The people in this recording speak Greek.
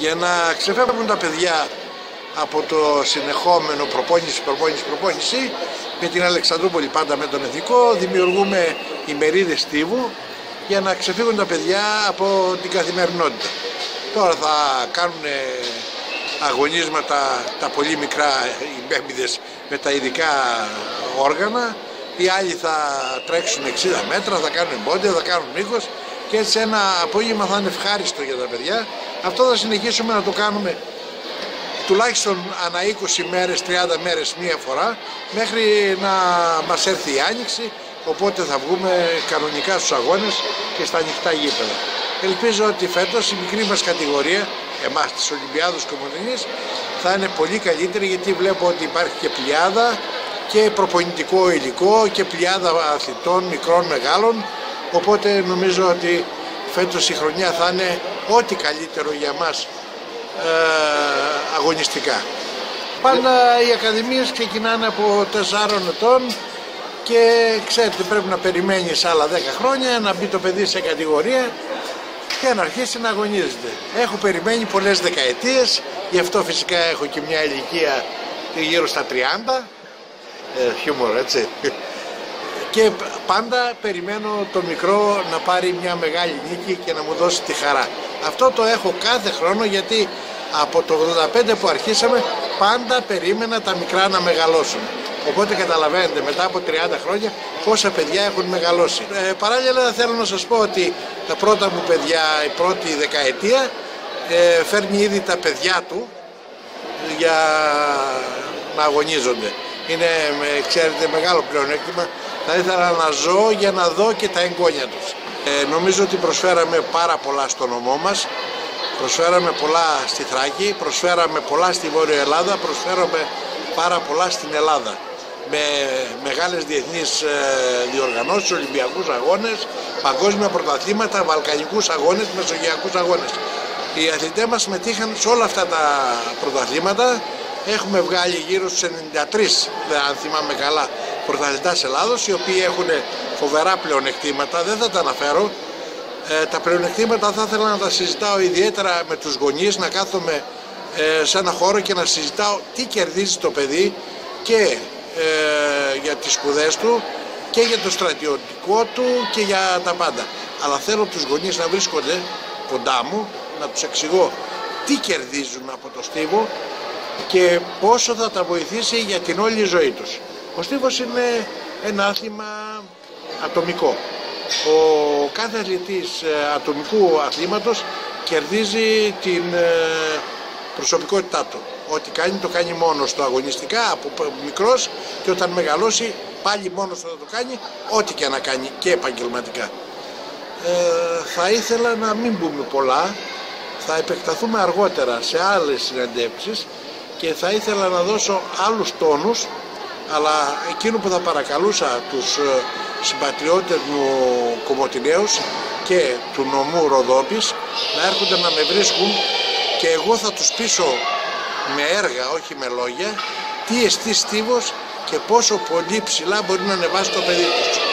Για να ξεφεύγουν τα παιδιά από το συνεχόμενο προπόνηση, με την Αλεξανδρούπολη πάντα με τον Εθνικό δημιουργούμε ημερίδες στίβου για να ξεφύγουν τα παιδιά από την καθημερινότητα. Τώρα θα κάνουν αγωνίσματα τα πολύ μικρά οι μπέμπιδες με τα ειδικά όργανα, οι άλλοι θα τρέξουν 60 μέτρα, θα κάνουν εμπόδια, θα κάνουν μήκος και έτσι ένα απόγευμα θα είναι ευχάριστο για τα παιδιά. Αυτό θα συνεχίσουμε να το κάνουμε τουλάχιστον ανά 20 μέρες, 30 μέρες μία φορά μέχρι να μας έρθει η Άνοιξη, οπότε θα βγούμε κανονικά στους αγώνες και στα ανοιχτά γήπεδα. Ελπίζω ότι φέτος η μικρή μας κατηγορία, εμάς της Ολυμπιάδος Κομοτηνής, θα είναι πολύ καλύτερη, γιατί βλέπω ότι υπάρχει και πλειάδα και προπονητικό υλικό και πλειάδα αθλητών μικρών μεγάλων, οπότε νομίζω ότι φέτος η χρονιά θα είναι ό,τι καλύτερο για μας αγωνιστικά. Πάντα οι ακαδημίες ξεκινάνε από 4 ετών και ξέρετε πρέπει να περιμένεις άλλα 10 χρόνια να μπει το παιδί σε κατηγορία και να αρχίσει να αγωνίζεται. Έχω περιμένει πολλές δεκαετίες, γι' αυτό φυσικά έχω και μια ηλικία γύρω στα 30, χιούμορ έτσι. Και πάντα περιμένω το μικρό να πάρει μια μεγάλη νίκη και να μου δώσει τη χαρά. Αυτό το έχω κάθε χρόνο, γιατί από το 85 που αρχίσαμε πάντα περίμενα τα μικρά να μεγαλώσουν. Οπότε καταλαβαίνετε μετά από 30 χρόνια πόσα παιδιά έχουν μεγαλώσει. Παράλληλα θέλω να σας πω ότι τα πρώτα μου παιδιά, η πρώτη δεκαετία, φέρνει ήδη τα παιδιά του για να αγωνίζονται. Είναι, ξέρετε, μεγάλο πλεονέκτημα. Θα ήθελα να ζω για να δω και τα εγγόνια τους. Νομίζω ότι προσφέραμε πάρα πολλά στο νομό μας, προσφέραμε πολλά στη Θράκη, προσφέραμε πολλά στη Βόρεια Ελλάδα, προσφέραμε πάρα πολλά στην Ελλάδα. Με μεγάλες διεθνείς διοργανώσεις, Ολυμπιακούς αγώνες, παγκόσμια πρωταθλήματα, βαλκανικούς αγώνες, μεσογειακούς αγώνες. Οι αθλητές μας συμμετείχαν σε όλα αυτά τα πρωταθλήματα. Έχουμε βγάλει γύρω στους 93, αν θυμάμαι καλά, πρωταθλητάς Ελλάδος, οι οποίοι έχουν φοβερά πλεονεκτήματα, δεν θα τα αναφέρω. Τα πλεονεκτήματα θα ήθελα να τα συζητάω ιδιαίτερα με τους γονείς, να κάθομαι σε ένα χώρο και να συζητάω τι κερδίζει το παιδί και για τις σπουδές του και για το στρατιωτικό του και για τα πάντα. Αλλά θέλω τους γονείς να βρίσκονται κοντά μου, να τους εξηγώ τι κερδίζουν από το στίβο και πόσο θα τα βοηθήσει για την όλη ζωή τους. Ο στίβος είναι ένα άθλημα ατομικό. Ο κάθε αθλητής ατομικού αθλήματος κερδίζει την προσωπικότητά του. Ό,τι κάνει το κάνει μόνος του αγωνιστικά από μικρός, και όταν μεγαλώσει πάλι μόνος του θα το κάνει, ό,τι και να κάνει και επαγγελματικά. Θα ήθελα να μην πούμε πολλά, θα επεκταθούμε αργότερα σε άλλες συναντεύξεις και θα ήθελα να δώσω άλλους τόνους, αλλά εκείνο που θα παρακαλούσα τους συμπατριώτες μου Κομοτηναίους και του νομού Ροδόπης να έρχονται να με βρίσκουν και εγώ θα τους πείσω με έργα, όχι με λόγια, τι εστί στίβος και πόσο πολύ ψηλά μπορεί να ανεβάσει το παιδί τους.